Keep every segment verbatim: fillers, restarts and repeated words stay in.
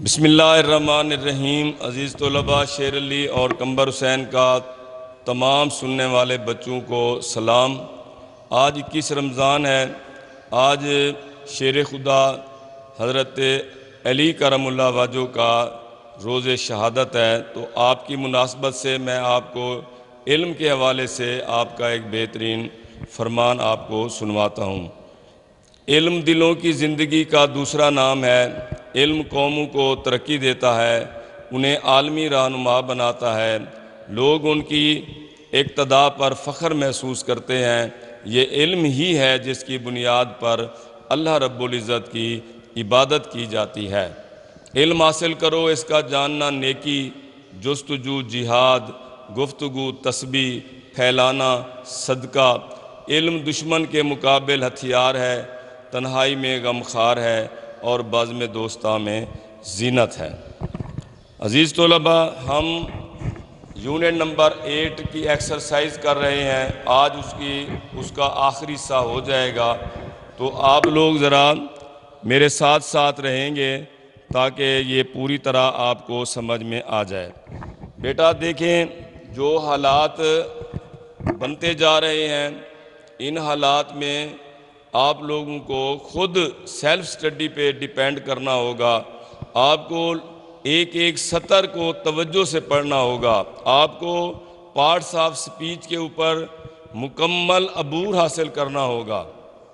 بسم اللہ الرحمن الرحیم۔ عزیز طلباء، شیر علی اور قمبر حسین کا تمام سننے والے بچوں کو سلام۔ آج اکیس رمضان ہے۔ آج شیر خدا حضرت علی کرم اللہ وجہ کا روز شہادت ہے، تو آپ کی مناسبت سے میں آپ کو علم کے حوالے سے آپ کا ایک بہترین فرمان آپ کو سنواتا ہوں۔ علم دلوں کی زندگی کا دوسرا نام ہے۔ علم قوموں کو ترقی دیتا ہے، انہیں عالمی رہنما بناتا ہے، لوگ ان کی اقتداء پر فخر محسوس کرتے ہیں۔ یہ علم ہی ہے جس کی بنیاد پر اللہ رب العزت کی عبادت کی جاتی ہے۔ علم حاصل کرو، اس کا جاننا نیکی، جستجو جہاد، گفتگو تسبیح، پھیلانا صدقہ۔ علم دشمن کے مقابل ہتھیار ہے، تنہائی میں غمخوار ہے اور بزم دوستاں میں زینت ہے۔ عزیز طلباء، ہم یونٹ نمبر ایٹ کی ایکسرسائز کر رہے ہیں۔ آج اس کی اس کا آخری حصہ ہو جائے گا، تو آپ لوگ ذرا میرے ساتھ ساتھ رہیں گے تاکہ یہ پوری طرح آپ کو سمجھ میں آ جائے۔ بیٹا دیکھیں، جو حالات بنتے جا رہے ہیں، ان حالات میں آپ لوگوں کو خود سیلف سٹڈی پہ ڈیپینڈ کرنا ہوگا۔ آپ کو ایک ایک سطر کو توجہ سے پڑھنا ہوگا۔ آپ کو پارٹس آف سپیچ کے اوپر مکمل عبور حاصل کرنا ہوگا۔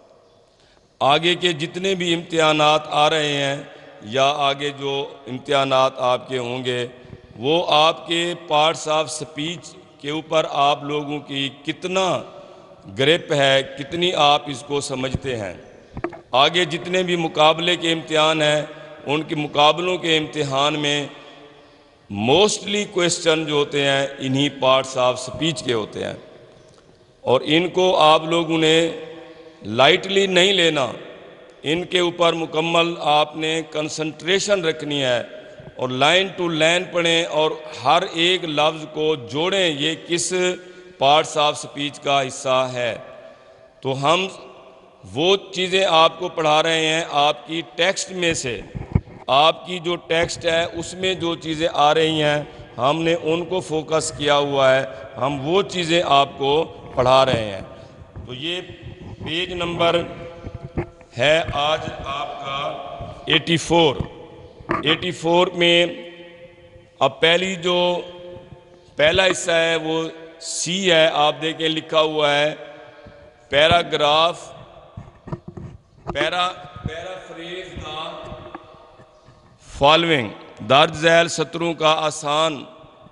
آگے کے جتنے بھی امتحانات آ رہے ہیں یا آگے جو امتحانات آپ کے ہوں گے، وہ آپ کے پارٹس آف سپیچ کے اوپر آپ لوگوں کی کتنا گرپ ہے، کتنی آپ اس کو سمجھتے ہیں۔ آگے جتنے بھی مقابلے کے امتحان ہیں، ان کے مقابلوں کے امتحان میں موسٹلی کوئسچن جو ہوتے ہیں انہی پارٹس آف سپیچ کے ہوتے ہیں، اور ان کو آپ لوگوں نے لائٹلی نہیں لینا۔ ان کے اوپر مکمل آپ نے کنسنٹریشن رکھنی ہے، اور لائن ٹو لائن پڑھیں اور ہر ایک لفظ کو جوڑیں، یہ کس پارٹس آف سپیچ کا حصہ ہے۔ تو ہم وہ چیزیں آپ کو پڑھا رہے ہیں آپ کی ٹیکسٹ میں سے، آپ کی جو ٹیکسٹ ہے اس میں جو چیزیں آ رہی ہیں ہم نے ان کو فوکس کیا ہوا ہے، ہم وہ چیزیں آپ کو پڑھا رہے ہیں۔ تو یہ پیج نمبر ہے آج آپ کا ایٹی فور۔ ایٹی فور میں اب پہلی جو پہلا حصہ ہے وہ سی ہے، آپ دیکھیں لکھا ہوا ہے paragraph para paraphrase the following. درج ذیل سطروں کا آسان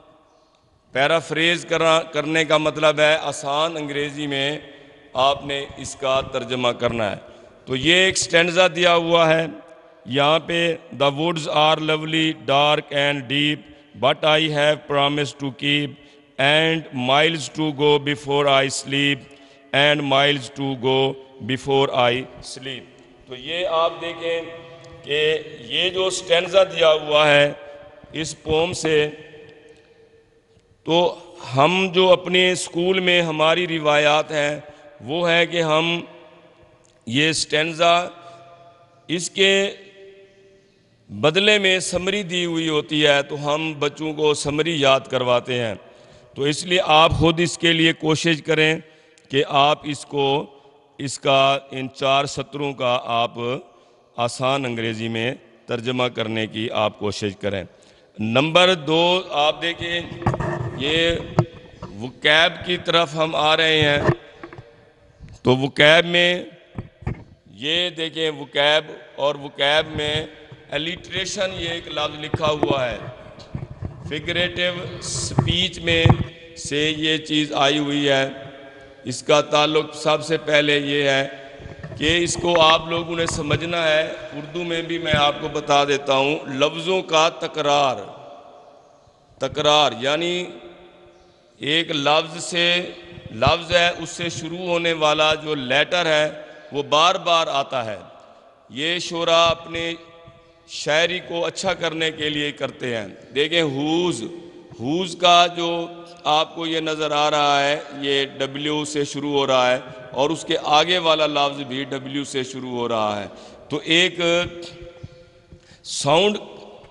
پیرافریز کرنے کا مطلب ہے آسان انگریزی میں آپ نے اس کا ترجمہ کرنا ہے۔ تو یہ ایک سٹینزا دیا ہوا ہے یہاں پہ، the woods are lovely dark and deep but I have promise to keep and miles to go before I sleep and miles to go before I sleep. تو یہ آپ دیکھیں کہ یہ جو سٹینزا دیا ہوا ہے اس پوم سے، تو ہم جو اپنے اسکول میں ہماری روایات ہیں وہ ہے کہ ہم یہ سٹینزا اس کے بدلے میں سمری دی ہوئی ہوتی ہے، تو ہم بچوں کو سمری یاد کرواتے ہیں۔ تو اس لیے آپ خود اس کے لیے کوشش کریں کہ آپ اس کو اس کا ان چار سطروں کا آپ آسان انگریزی میں ترجمہ کرنے کی آپ کوشش کریں۔ نمبر دو آپ دیکھیں، یہ وکیب کی طرف ہم آ رہے ہیں۔ تو وکیب میں یہ دیکھیں وکیب، اور وکیب میں الیٹریشن یہ ایک لفظ لکھا ہوا ہے۔ فگریٹو سپیچ میں سے یہ چیز آئی ہوئی ہے۔ اس کا تعلق سب سے پہلے یہ ہے کہ اس کو آپ لوگوں نے سمجھنا ہے۔ اردو میں بھی میں آپ کو بتا دیتا ہوں، لفظوں کا تکرار تکرار یعنی ایک لفظ سے لفظ ہے اس سے شروع ہونے والا جو لیٹر ہے وہ بار بار آتا ہے۔ یہ شعراء اپنے شاعری کو اچھا کرنے کے لیے کرتے ہیں۔ دیکھیں ہوز ہوز کا جو آپ کو یہ نظر آ رہا ہے، یہ ڈبلیو سے شروع ہو رہا ہے اور اس کے آگے والا لفظ بھی ڈبلیو سے شروع ہو رہا ہے۔ تو ایک ساؤنڈ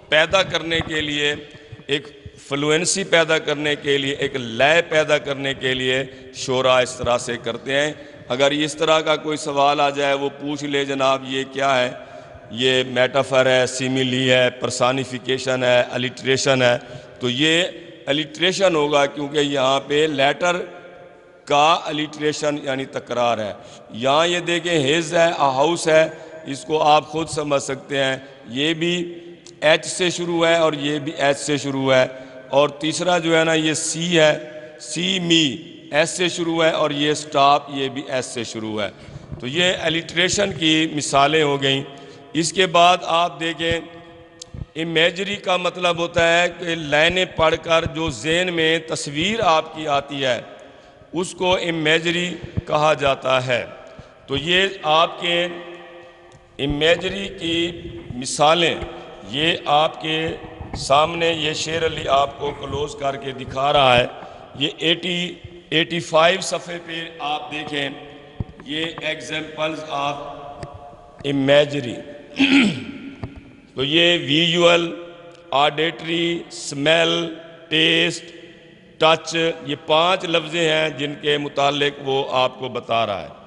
پیدا کرنے کے لیے، ایک فلوئنسی پیدا کرنے کے لیے، ایک لے پیدا کرنے کے لیے شعراء اس طرح سے کرتے ہیں۔ اگر اس طرح کا کوئی سوال آ جائے وہ پوچھ لے جناب یہ کیا ہے، یہ میٹافر ہے، سیمیلی ہے، پرسانیفیکیشن ہے، الیٹریشن ہے، تو یہ الیٹریشن ہوگا کیونکہ یہاں پہ لیٹر کا الیٹریشن یعنی تکرار ہے۔ یہاں یہ دیکھیں ہز ہے، ہاؤس ہے، اس کو آپ خود سمجھ سکتے ہیں، یہ بھی ایچ سے شروع ہے اور یہ بھی ایچ سے شروع ہے، اور تیسرا جو ہے نا یہ سی ہے، سی می ایس سے شروع ہے، اور یہ سٹاپ یہ بھی ایس سے شروع ہے۔ تو یہ الیٹریشن کی مثالیں ہو گئیں۔ اس کے بعد آپ دیکھیں امیجری کا مطلب ہوتا ہے کہ لائنیں پڑھ کر جو ذہن میں تصویر آپ کی آتی ہے اس کو امیجری کہا جاتا ہے۔ تو یہ آپ کے امیجری کی مثالیں یہ آپ کے سامنے یہ شیر علی آپ کو کلوز کر کے دکھا رہا ہے۔ یہ ایٹی ایٹی فائیو صفحے پہ آپ دیکھیں، یہ ایگزامپلز آف امیجری۔ تو یہ visual, auditory, smell, taste, touch, یہ پانچ لفظیں ہیں جن کے متعلق وہ آپ کو بتا رہا ہے۔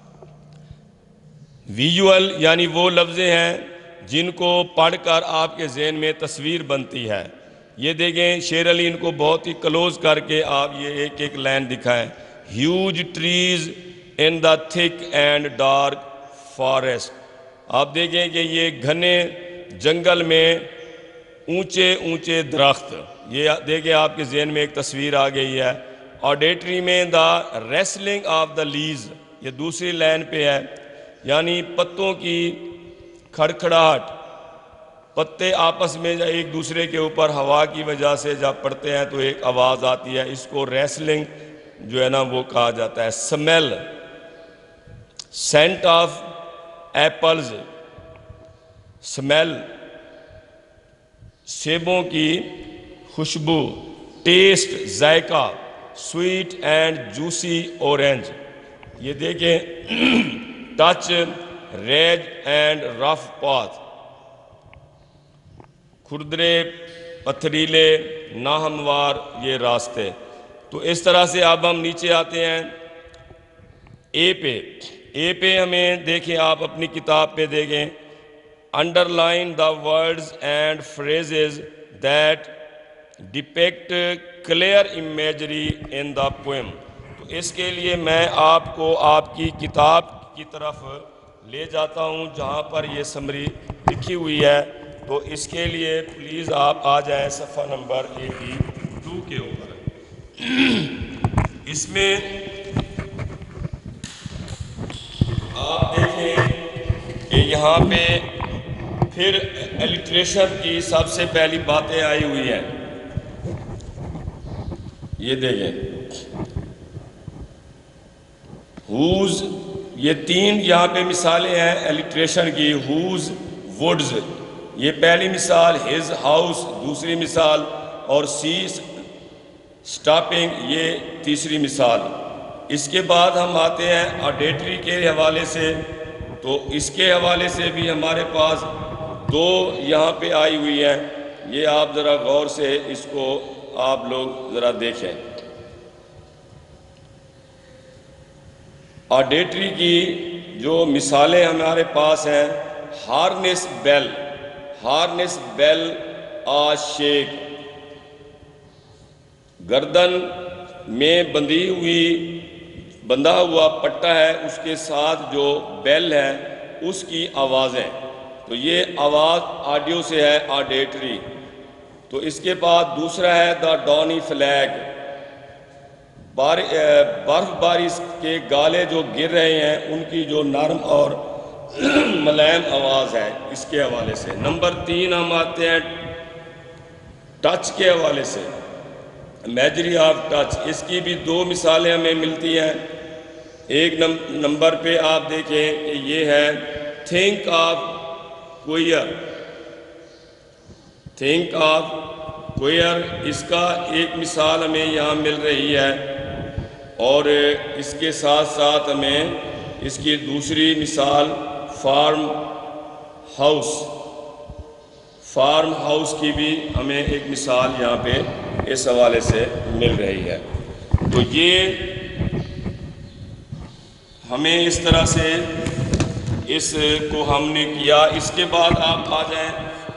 ویژول یعنی وہ لفظیں ہیں جن کو پڑھ کر آپ کے ذہن میں تصویر بنتی ہے۔ یہ دیکھیں شیر علی ان کو بہت ہی کلوز کر کے آپ یہ ایک ایک لائن دکھائیں۔ Huge trees in the thick and dark forest. آپ دیکھیں کہ یہ گھنے جنگل میں اونچے اونچے درخت، یہ دیکھیں آپ کے ذہن میں ایک تصویر آ گئی ہے۔ آڈیٹری میں the rustling of the leaves, یہ دوسری لائن پہ ہے، یعنی پتوں کی کھڑکھڑاہٹ، پتے آپس میں ایک دوسرے کے اوپر ہوا کی وجہ سے جب پڑتے ہیں تو ایک آواز آتی ہے، اس کو ریسلنگ جو ہے نا وہ کہا جاتا ہے۔ Smell, scent of apples, smell سیبوں کی خوشبو۔ ٹیسٹ، ذائقہ، سویٹ اینڈ جوسی اورنج۔ یہ دیکھیں touch, ridge and rough path, کھردرے، پتھریلے، ناہموار یہ راستے۔ تو اس طرح سے اب ہم نیچے آتے ہیں اے پہ۔ اے پہ ہمیں دیکھیں آپ اپنی کتاب پہ دیکھیں، underline the words and phrases that depict clear imagery in the poem. تو اس کے لیے میں آپ کو آپ کی کتاب کی طرف لے جاتا ہوں جہاں پر یہ سمری لکھی ہوئی ہے، تو اس کے لیے پلیز آپ آ جائیں صفحہ نمبر ایٹی ٹو کے اوپر۔ اس میں آپ دیکھیں کہ یہاں پہ پھر الیٹریشن کی سب سے پہلی باتیں آئی ہوئی ہیں۔ یہ دیکھیں ہوز، یہ تین یہاں پہ مثالیں ہیں الیٹریشن کی۔ ہوز، وڈز، یہ پہلی مثال، ہز ہاؤس دوسری مثال، اور سی سٹاپنگ یہ تیسری مثال۔ اس کے بعد ہم آتے ہیں آڈیٹری کے حوالے سے، تو اس کے حوالے سے بھی ہمارے پاس دو یہاں پہ آئی ہوئی ہیں، یہ آپ ذرا غور سے اس کو آپ لوگ ذرا دیکھیں۔ آڈیٹری کی جو مثالیں ہمارے پاس ہیں، harness bell, harness bell a shake, گردن میں بندھی ہوئی بندھا ہوا پٹا ہے، اس کے ساتھ جو بیل ہے اس کی آوازیں، تو یہ آواز آڈیو سے ہے آڈیٹری۔ تو اس کے بعد دوسرا ہے دا ڈانی فلیگ، برف بارش کے گالے جو گر رہے ہیں ان کی جو نرم اور ملائم آواز ہے، اس کے حوالے سے۔ نمبر تین ہم آتے ہیں ٹچ کے حوالے سے، امیجری آف ٹچ، اس کی بھی دو مثالیں ہمیں ملتی ہیں۔ ایک نمبر پہ آپ دیکھیں کہ یہ ہے think of choir, think of choir, اس کا ایک مثال ہمیں یہاں مل رہی ہے، اور اس کے ساتھ ساتھ ہمیں اس کی دوسری مثال فارم ہاؤس، فارم ہاؤس کی بھی ہمیں ایک مثال یہاں پہ اس حوالے سے مل رہی ہے۔ تو یہ ہمیں اس طرح سے اس کو ہم نے کیا۔ اس کے بعد آپ آ جائیں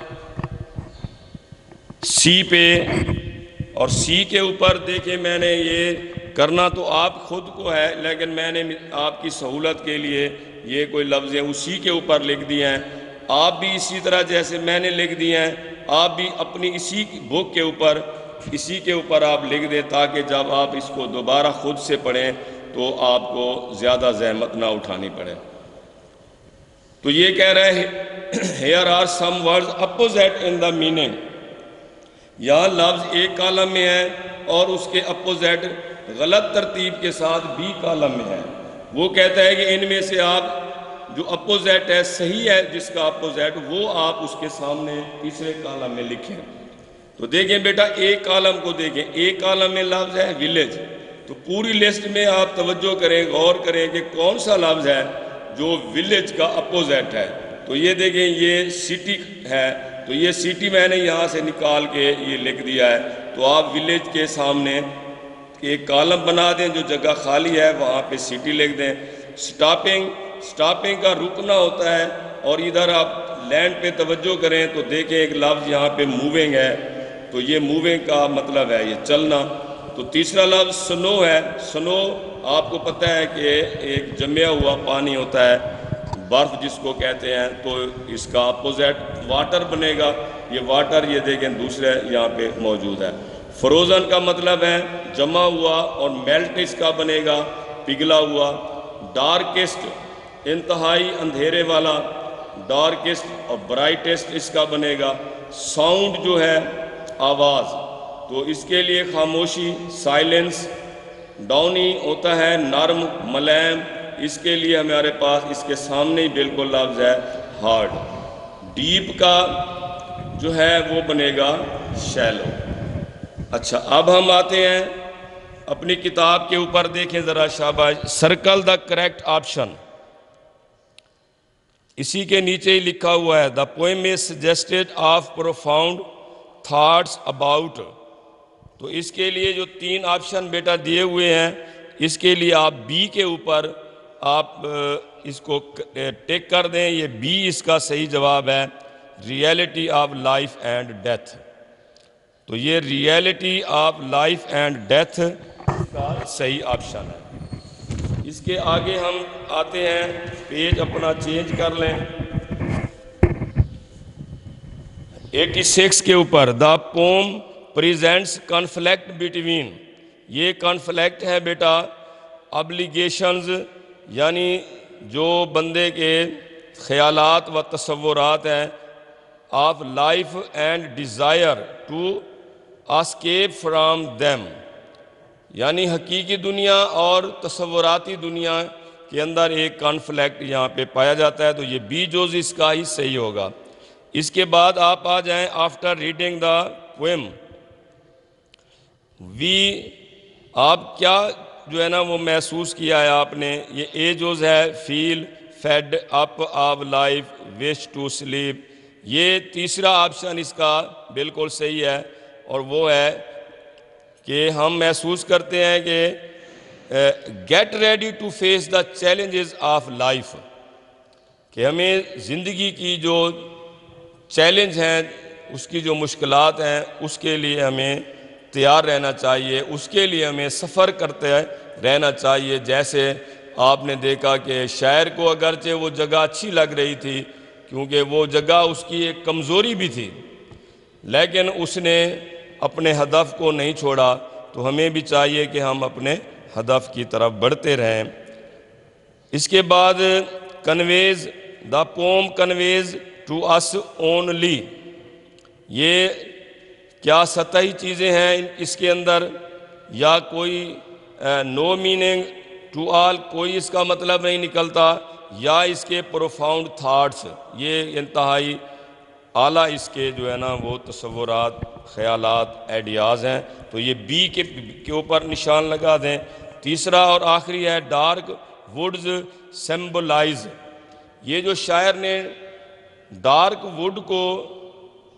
سی پہ، اور سی کے اوپر دیکھیں میں نے یہ کرنا تو آپ خود کو ہے، لیکن میں نے آپ کی سہولت کے لیے یہ کوئی لفظ اسی کے اوپر لکھ دیے ہیں۔ آپ بھی اسی طرح جیسے میں نے لکھ دیے ہیں، آپ بھی اپنی اسی بک کے اوپر اسی کے اوپر آپ لکھ دیں، تاکہ جب آپ اس کو دوبارہ خود سے پڑھیں تو آپ کو زیادہ زحمت نہ اٹھانی پڑے۔ تو یہ کہہ رہے ہیں here are some words opposite in the meaning، یہاں لفظ ایک کالم میں ہے اور اس کے اپوزٹ غلط ترتیب کے ساتھ بی کالم میں ہے۔ وہ کہتا ہے کہ ان میں سے آپ جو اپوزٹ ہے صحیح ہے، جس کا اپوزٹ وہ آپ اس کے سامنے تیسرے کالم میں لکھیں۔ تو دیکھیں بیٹا ایک کالم کو دیکھیں، ایک کالم میں لفظ ہے ولیج، تو پوری لسٹ میں آپ توجہ کریں، غور کریں کہ کون سا لفظ ہے جو ولیج کا اپوزٹ ہے۔ تو یہ دیکھیں یہ سٹی ہے، تو یہ سٹی میں نے یہاں سے نکال کے یہ لکھ دیا ہے۔ تو آپ ولیج کے سامنے ایک کالم بنا دیں، جو جگہ خالی ہے وہاں پہ سٹی لکھ دیں۔ سٹاپنگ سٹاپنگ کا رکنا ہوتا ہے، اور ادھر آپ لینڈ پہ توجہ کریں تو دیکھیں ایک لفظ یہاں پہ موونگ ہے، تو یہ موونگ کا مطلب ہے یہ چلنا۔ تو تیسرا لفظ سنو ہے، سنو آپ کو پتہ ہے کہ ایک جمع ہوا پانی ہوتا ہے، برف جس کو کہتے ہیں، تو اس کا اپوزٹ واٹر بنے گا۔ یہ واٹر یہ دیکھیں دوسرے یہاں پہ موجود ہے۔ فروزن کا مطلب ہے جمع ہوا، اور میلٹ اس کا بنے گا پگھلا ہوا۔ ڈارکسٹ انتہائی اندھیرے والا، ڈارکسٹ، اور برائٹسٹ اس کا بنے گا۔ ساؤنڈ جو ہے آواز، تو اس کے لیے خاموشی سائلنس۔ ڈاؤنی ہوتا ہے نرم ملائم، اس کے لیے ہمارے پاس اس کے سامنے ہی بالکل لفظ ہے ہارڈ۔ ڈیپ کا جو ہے وہ بنے گا شیلو۔ اچھا اب ہم آتے ہیں اپنی کتاب کے اوپر، دیکھیں ذرا شاباش، سرکل دا کریکٹ آپشن، اسی کے نیچے ہی لکھا ہوا ہے the poem is suggested of profound thoughts about. تو اس کے لیے جو تین آپشن بیٹا دیے ہوئے ہیں، اس کے لیے آپ بی کے اوپر آپ اس کو ٹک کر دیں، یہ بی اس کا صحیح جواب ہے، reality of life and death. تو یہ reality of life and death کا صحیح آپشن ہے۔ اس کے آگے ہم آتے ہیں، پیج اپنا چینج کر لیں، ایٹی سکس کے اوپر، the poem presents conflict between, یہ کنفلکٹ ہے بیٹا ابلیگیشنز، یعنی جو بندے کے خیالات و تصورات ہیں، of life and desire to escape from them, یعنی حقیقی دنیا اور تصوراتی دنیا کے اندر ایک کانفلیکٹ یہاں پہ پایا جاتا ہے۔ تو یہ بی جوز اس کا ہی صحیح ہوگا۔ اس کے بعد آپ آ جائیں after reading the poem, we آپ کیا جو ہے نا وہ محسوس کیا ہے آپ نے، یہ اے جوز ہے feel fed up of life wish to sleep, یہ تیسرا آپشن اس کا بالکل صحیح ہے، اور وہ ہے کہ ہم محسوس کرتے ہیں کہ get ready to face the challenges of life, کہ ہمیں زندگی کی جو چیلنج ہیں، اس کی جو مشکلات ہیں، اس کے لیے ہمیں تیار رہنا چاہیے، اس کے لیے ہمیں سفر کرتے رہنا چاہیے۔ جیسے آپ نے دیکھا کہ شاعر کو اگرچہ وہ جگہ اچھی لگ رہی تھی، کیونکہ وہ جگہ اس کی ایک کمزوری بھی تھی، لیکن اس نے اپنے ہدف کو نہیں چھوڑا۔ تو ہمیں بھی چاہیے کہ ہم اپنے ہدف کی طرف بڑھتے رہیں۔ اس کے بعد conveys the poem conveys to us only, یہ کیا سطحی چیزیں ہیں اس کے اندر، یا کوئی نو میننگ ٹو آل، کوئی اس کا مطلب نہیں نکلتا، یا اس کے پروفاؤنڈ تھاٹس، یہ انتہائی اعلیٰ اس کے جو ہے نا وہ تصورات، خیالات، آئیڈیاز ہیں۔ تو یہ بی کے کے اوپر نشان لگا دیں۔ تیسرا اور آخری ہے ڈارک ووڈز سمبلائز، یہ جو شاعر نے ڈارک ووڈ کو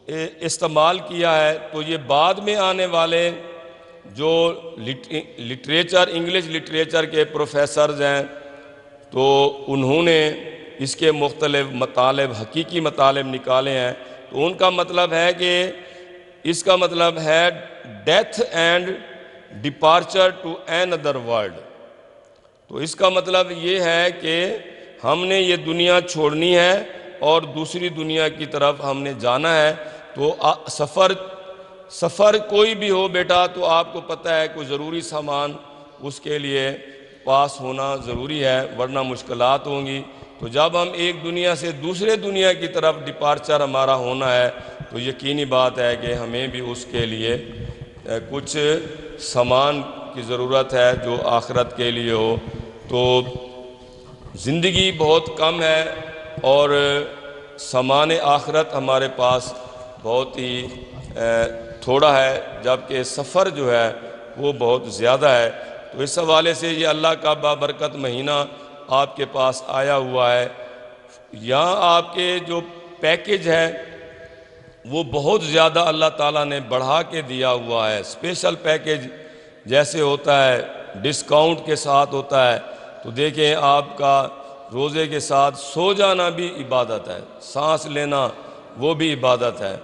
استعمال کیا ہے تو یہ بعد میں آنے والے جو لٹریچر انگلش لٹریچر کے پروفیسرز ہیں تو انہوں نے اس کے مختلف مطالب حقیقی مطالب نکالے ہیں، تو ان کا مطلب ہے کہ اس کا مطلب ہے death and departure to another world. تو اس کا مطلب یہ ہے کہ ہم نے یہ دنیا چھوڑنی ہے اور دوسری دنیا کی طرف ہم نے جانا ہے۔ تو سفر سفر کوئی بھی ہو بیٹا تو آپ کو پتہ ہے کوئی ضروری سامان اس کے لیے پاس ہونا ضروری ہے، ورنہ مشکلات ہوں گی۔ تو جب ہم ایک دنیا سے دوسرے دنیا کی طرف ڈپارچر ہمارا ہونا ہے تو یقینی بات ہے کہ ہمیں بھی اس کے لیے کچھ سامان کی ضرورت ہے جو آخرت کے لیے ہو۔ تو زندگی بہت کم ہے اور سامان آخرت ہمارے پاس بہت ہی تھوڑا ہے، جبکہ سفر جو ہے وہ بہت زیادہ ہے۔ تو اس حوالے سے یہ اللہ کا بابرکت مہینہ آپ کے پاس آیا ہوا ہے۔ یہاں آپ کے جو پیکج ہے وہ بہت زیادہ اللہ تعالیٰ نے بڑھا کے دیا ہوا ہے۔ اسپیشل پیکج جیسے ہوتا ہے ڈسکاؤنٹ کے ساتھ ہوتا ہے، تو دیکھیں آپ کا روزے کے ساتھ سو جانا بھی عبادت ہے، سانس لینا وہ بھی عبادت ہے۔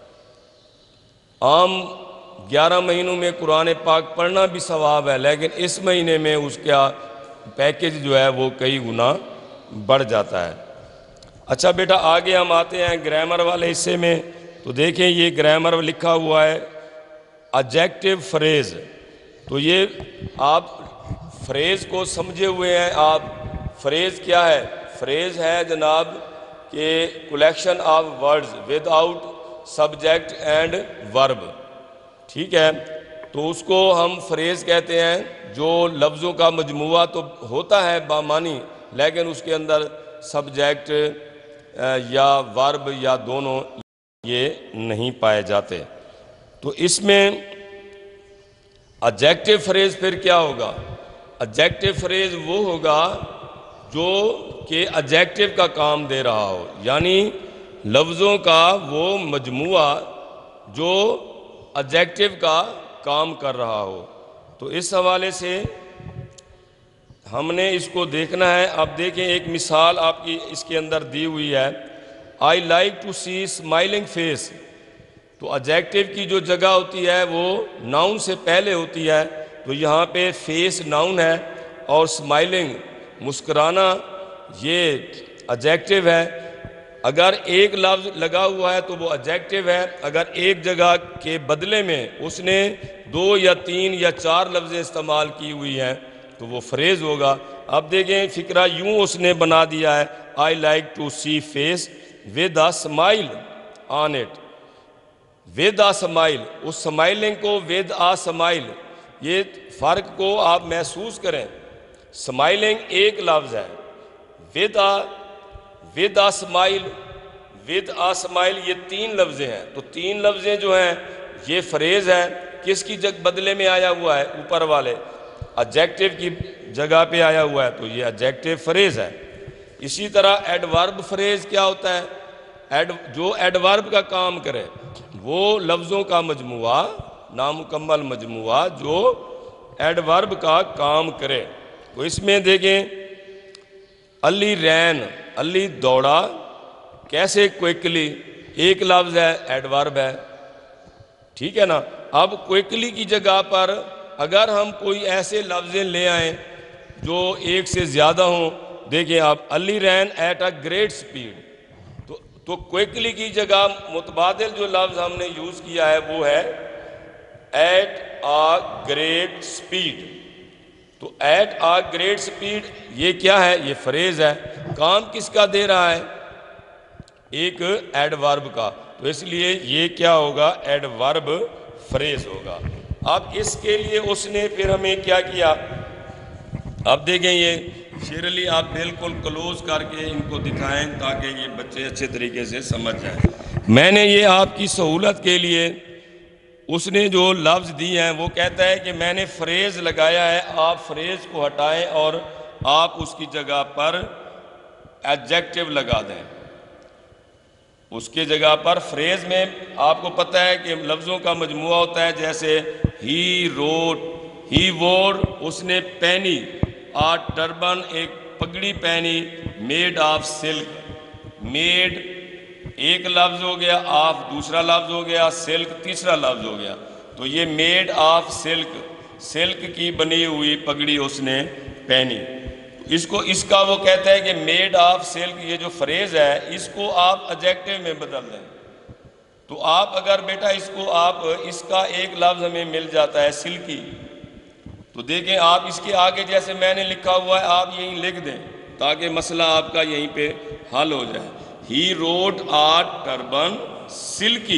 عام گیارہ مہینوں میں قرآن پاک پڑھنا بھی ثواب ہے، لیکن اس مہینے میں اس کا پیکج جو ہے وہ کئی گنا بڑھ جاتا ہے۔ اچھا بیٹا آگے ہم آتے ہیں گرامر والے حصے میں، تو دیکھیں یہ گرامر لکھا ہوا ہے ایڈجیکٹو فریز۔ تو یہ آپ فریز کو سمجھے ہوئے ہیں آپ۔ فریز کیا ہے؟ فریز ہے جناب کہ collection of words without subject and verb, ٹھیک ہے؟ تو اس کو ہم فریز کہتے ہیں جو لفظوں کا مجموعہ تو ہوتا ہے بامانی، لیکن اس کے اندر سبجیکٹ یا ورب یا دونوں یہ نہیں پائے جاتے۔ تو اس میں ایڈجیکٹو فریز پھر کیا ہوگا؟ ایڈجیکٹو فریز وہ ہوگا جو کہ ایڈجیکٹو کا کام دے رہا ہو، یعنی لفظوں کا وہ مجموعہ جو ایڈجیکٹو کا کام کر رہا ہو۔ تو اس حوالے سے ہم نے اس کو دیکھنا ہے۔ اب دیکھیں ایک مثال آپ کی اس کے اندر دی ہوئی ہے، I like to see smiling face. تو ایڈجیکٹو کی جو جگہ ہوتی ہے وہ ناؤن سے پہلے ہوتی ہے، تو یہاں پہ فیس ناؤن ہے اور اسمائلنگ مسکرانا یہ ایڈجیکٹو ہے۔ اگر ایک لفظ لگا ہوا ہے تو وہ ایڈجیکٹو ہے، اگر ایک جگہ کے بدلے میں اس نے دو یا تین یا چار لفظیں استعمال کی ہوئی ہیں تو وہ فریز ہوگا۔ اب دیکھیں فقرہ یوں اس نے بنا دیا ہے، I like to see face with a smile on it. With a smile, اس سمائلنگ کو ود اے اسمائل، یہ فرق کو آپ محسوس کریں۔ سمائلنگ ایک لفظ ہے، with a with a smile with a smile یہ تین لفظیں ہیں۔ تو تین لفظیں جو ہیں یہ فریز ہے، کس کی جگہ بدلے میں آیا ہوا ہے؟ اوپر والے ایڈجیکٹو کی جگہ پہ آیا ہوا ہے، تو یہ ایڈجیکٹو فریز ہے۔ اسی طرح ایڈورب فریز کیا ہوتا ہے؟ ایڈ جو ایڈورب کا کام کرے، وہ لفظوں کا مجموعہ، نامکمل مجموعہ جو ایڈورب کا کام کرے۔ تو اس میں دیکھیں علی رین، علی دوڑا، کیسے کوئکلی، ایک لفظ ہے ایڈورب ہے، ٹھیک ہے نا؟ اب کوئکلی کی جگہ پر اگر ہم کوئی ایسے لفظیں لے آئیں جو ایک سے زیادہ ہوں، دیکھیں آپ Ali ran at a great speed, تو تو کوئکلی کی جگہ متبادل جو لفظ ہم نے یوز کیا ہے وہ ہے ایٹ اے گریٹ سپیڈ۔ تو ایٹ اے گریٹ سپیڈ یہ کیا ہے؟ یہ فریز ہے۔ کام کس کا دے رہا ہے؟ ایک ایڈورب کا، تو اس لیے یہ کیا ہوگا؟ ایڈورب فریز ہوگا۔ اب اس کے لیے اس نے پھر ہمیں کیا کیا؟ اب دیکھیں یہ شیر علی آپ بالکل کلوز کر کے ان کو دکھائیں تاکہ یہ بچے اچھے طریقے سے سمجھ جائیں۔ میں نے یہ آپ کی سہولت کے لیے اس نے جو لفظ دی ہیں وہ کہتا ہے کہ میں نے فریز لگایا ہے، آپ فریز کو ہٹائیں اور آپ اس کی جگہ پر ایڈجیکٹو لگا دیں۔ اس کے جگہ پر فریز میں آپ کو پتہ ہے کہ لفظوں کا مجموعہ ہوتا ہے، جیسے ہی روٹ، ہی وور، اس نے پہنی، آ ٹربن، ایک پگڑی پہنی، میڈ آف سلک، میڈ ایک لفظ ہو گیا، آف دوسرا لفظ ہو گیا، سلک تیسرا لفظ ہو گیا، تو یہ میڈ آف سلک، سلک کی بنی ہوئی پگڑی اس نے پہنی۔ اس کو اس کا وہ کہتا ہے کہ میڈ آف سلک، یہ جو فریز ہے اس کو آپ ایڈجیکٹو میں بدل دیں، تو آپ اگر بیٹا اس کو آپ اس کا ایک لفظ ہمیں مل جاتا ہے سلکی، تو دیکھیں آپ اس کے آگے جیسے میں نے لکھا ہوا ہے آپ یہیں لکھ دیں تاکہ مسئلہ آپ کا یہیں پہ حل ہو جائے۔ He rode a turban silky,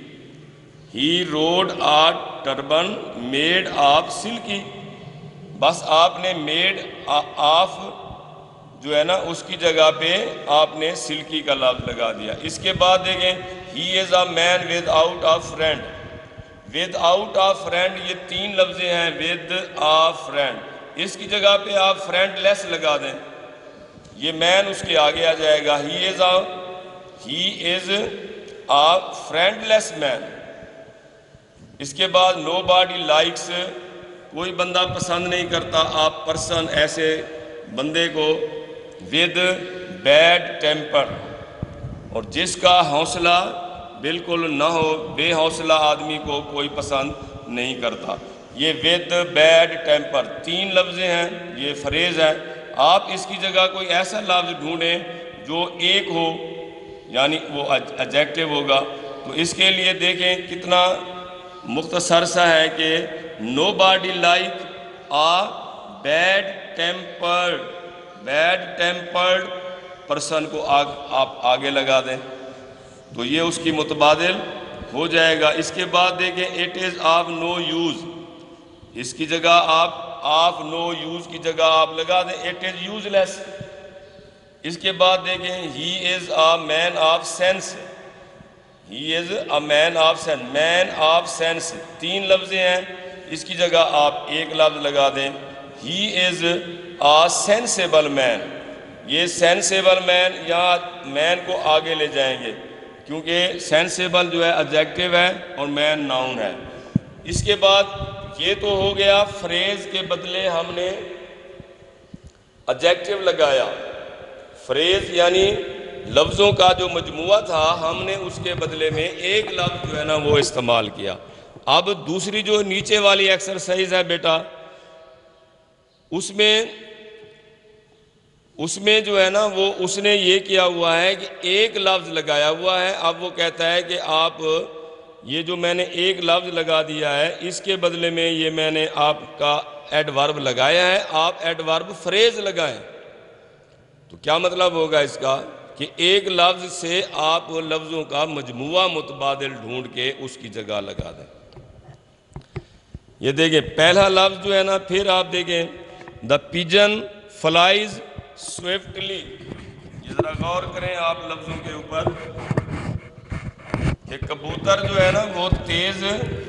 he rode a turban made of silky, بس آپ نے میڈ آف جو ہے نا اس کی جگہ پہ آپ نے سلکی کا لفظ لگا دیا۔ اس کے بعد دیکھیں he is a man without a friend, without a friend, یہ تین لفظیں ہیں، ود آ فرینڈ، اس کی جگہ پہ آپ فرینڈ لیس لگا دیں، یہ مین اس کے آگے آ جائے گا، ہی is a he is a friend لیس مین۔ اس کے بعد نو باڈی لائکس، کوئی بندہ پسند نہیں کرتا، آپ پرسن ایسے بندے کو، ود بیڈ ٹیمپر، اور جس کا حوصلہ بالکل نہ ہو، بے حوصلہ آدمی کو کوئی پسند نہیں کرتا، یہ ود بیڈ ٹیمپر، تین لفظیں ہیں، یہ فریز ہے۔ آپ اس کی جگہ کوئی ایسا لفظ ڈھونڈیں جو ایک ہو، یعنی وہ ایڈجیکٹو ہوگا، تو اس کے لیے دیکھیں کتنا مختصر سا ہے کہ nobody like a bad tempered, bad tempered person کو آگ آپ آگے لگا دیں تو یہ اس کی متبادل ہو جائے گا۔ اس کے بعد دیکھیں it is of no use, اس کی جگہ آپ آف نو یوز کی جگہ آپ لگا دیں اٹ از یوز لیس۔ اس کے بعد دیکھیں he is a man of sense, he is a man of sense, man of sense, تین لفظیں ہیں، اس کی جگہ آپ ایک لفظ لگا دیں ہی از اے سینسیبل مین، یہ سینسیبل مین، یہاں مین کو آگے لے جائیں گے کیونکہ سینسیبل جو ہے ایڈجیکٹو ہے اور مین ناؤن ہے۔ اس کے بعد یہ تو ہو گیا فریز کے بدلے ہم نے ایڈجیکٹو لگایا، فریز یعنی لفظوں کا جو مجموعہ تھا ہم نے اس کے بدلے میں ایک لفظ جو ہے نا وہ استعمال کیا۔ اب دوسری جو نیچے والی ایکسرسائز ہے بیٹا، اس میں اس میں جو ہے نا وہ اس نے یہ کیا ہوا ہے کہ ایک لفظ لگایا ہوا ہے، اب وہ کہتا ہے کہ آپ یہ جو میں نے ایک لفظ لگا دیا ہے اس کے بدلے میں یہ میں نے آپ کا ایڈورب لگایا ہے، آپ ایڈورب فریز لگائیں، تو کیا مطلب ہوگا اس کا کہ ایک لفظ سے آپ لفظوں کا مجموعہ متبادل ڈھونڈ کے اس کی جگہ لگا دیں۔ یہ دیکھیں پہلا لفظ جو ہے نا، پھر آپ دیکھیں دا پیجن فلائز سوئفٹلی، یہ ذرا غور کریں آپ لفظوں کے اوپر کہ کبوتر جو ہے نا وہ تیز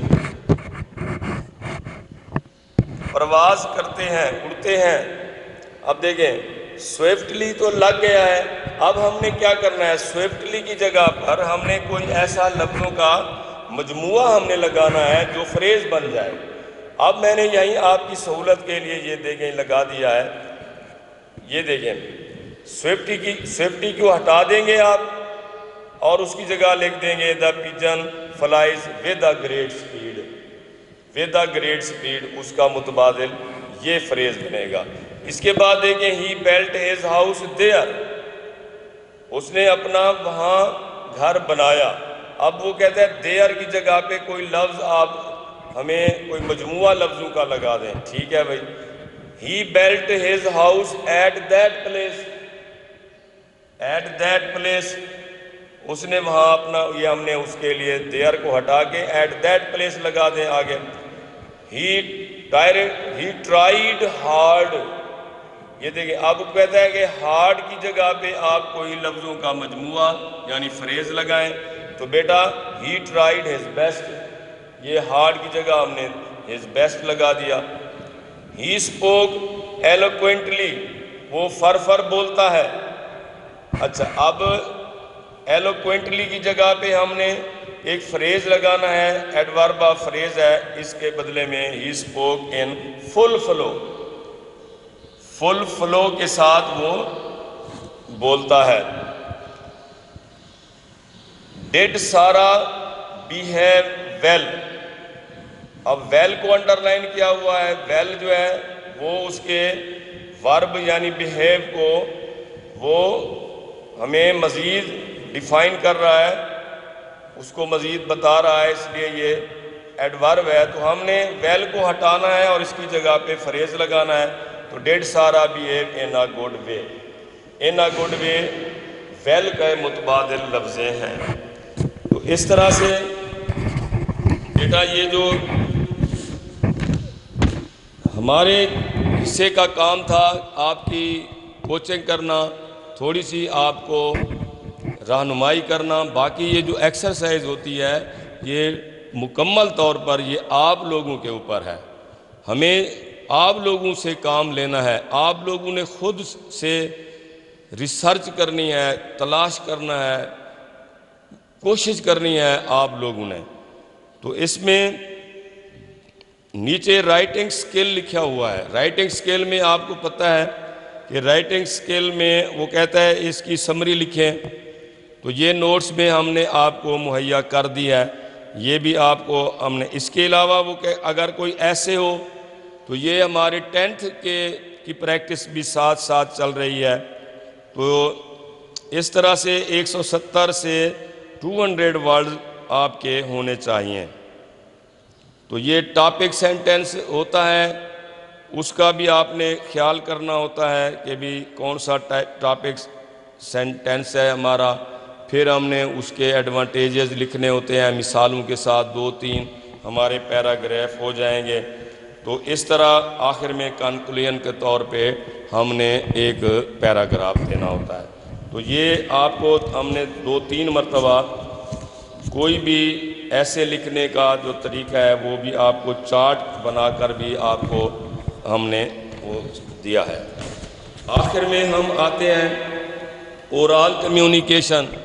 پرواز کرتے ہیں، اڑتے ہیں۔ اب دیکھیں سوئفٹلی تو لگ گیا ہے، اب ہم نے کیا کرنا ہے، سوئفٹلی کی جگہ پر ہم نے کوئی ایسا لفظوں کا مجموعہ ہم نے لگانا ہے جو فریز بن جائے۔ اب میں نے یہیں آپ کی سہولت کے لیے یہ دیکھیں لگا دیا ہے، یہ دیکھیں سوئفٹی کی سوئفٹی کو ہٹا دیں گے آپ اور اس کی جگہ لکھ دیں گے the pigeon flies with a great speed, with a great speed, اس کا متبادل یہ فریز بنے گا۔ اس کے بعد دیکھیں he built his house there, اس نے اپنا وہاں گھر بنایا، اب وہ کہتا ہے دیئر کی جگہ پہ کوئی لفظ آپ ہمیں کوئی مجموعہ لفظوں کا لگا دیں، ٹھیک ہے بھائی، he built his house at that place, at that place, اس نے وہاں اپنا، یہ ہم نے اس کے لیے دیئر کو ہٹا کے ایٹ دیٹ پلیس لگا دیں آگے۔ ہی ہی ٹرائیڈ ہارڈ، یہ دیکھیں اب کہتا ہے کہ ہارڈ کی جگہ پہ آپ کوئی لفظوں کا مجموعہ یعنی فریز لگائیں، تو بیٹا ہی ٹرائیڈ ہز بیسٹ، یہ ہارڈ کی جگہ ہم نے ہز بیسٹ لگا دیا۔ ہی اسپوک ایلوکوینٹلی، وہ فر فر بولتا ہے۔ اچھا اب ایلوکوینٹلی کی جگہ پہ ہم نے ایک فریز لگانا ہے، ایڈورب آف فریز ہے، اس کے بدلے میں he spoke in full flow, full flow کے ساتھ وہ بولتا ہے۔ ڈیڈ سارا بیہیو ویل، اب ویل کو انڈر لائن کیا ہوا ہے، ویل جو ہے وہ اس کے ورب یعنی بیہیو کو وہ ہمیں مزید ڈیفائن کر رہا ہے، اس کو مزید بتا رہا ہے، اس لیے یہ ایڈورب ہے۔ تو ہم نے ویل کو ہٹانا ہے اور اس کی جگہ پہ فریز لگانا ہے۔ تو did Sara behave in a good way, in a good way well کا متبادل لفظیں ہیں۔ تو اس طرح سے بیٹا یہ جو ہمارے حصے کا کام تھا آپ کی کوچنگ کرنا، تھوڑی سی آپ کو رہنمائی کرنا، باقی یہ جو ایکسرسائز ہوتی ہے یہ مکمل طور پر یہ آپ لوگوں کے اوپر ہے۔ ہمیں آپ لوگوں سے کام لینا ہے، آپ لوگوں نے خود سے ریسرچ کرنی ہے، تلاش کرنا ہے، کوشش کرنی ہے آپ لوگوں نے۔ تو اس میں نیچے رائٹنگ سکل لکھا ہوا ہے، رائٹنگ سکل میں آپ کو پتہ ہے کہ رائٹنگ سکل میں وہ کہتا ہے اس کی سمری لکھیں، تو یہ نوٹس میں ہم نے آپ کو مہیا کر دیا ہے، یہ بھی آپ کو ہم نے۔ اس کے علاوہ وہ کہ اگر کوئی ایسے ہو تو یہ ہمارے ٹینتھ کے کی پریکٹس بھی ساتھ ساتھ چل رہی ہے، تو اس طرح سے ایک سو ستر سے ٹو ہنڈریڈ ورڈ آپ کے ہونے چاہیے۔ تو یہ ٹاپک سینٹینس ہوتا ہے، اس کا بھی آپ نے خیال کرنا ہوتا ہے کہ بھی کون سا ٹاپک سینٹینس ہے ہمارا، پھر ہم نے اس کے ایڈوانٹیجز لکھنے ہوتے ہیں، مثالوں کے ساتھ دو تین ہمارے پیراگراف ہو جائیں گے۔ تو اس طرح آخر میں کنکلوژن کے طور پہ ہم نے ایک پیراگراف دینا ہوتا ہے۔ تو یہ آپ کو ہم نے دو تین مرتبہ کوئی بھی ایسے لکھنے کا جو طریقہ ہے وہ بھی آپ کو چارٹ بنا کر بھی آپ کو ہم نے وہ دیا ہے۔ آخر میں ہم آتے ہیں اورال کمیونیکیشن۔